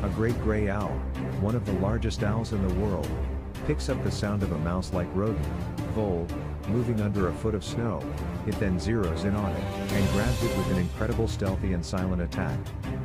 A great gray owl, one of the largest owls in the world, picks up the sound of a mouse-like rodent, vole, moving under a foot of snow. It then zeroes in on it, and grabs it with an incredible stealthy and silent attack.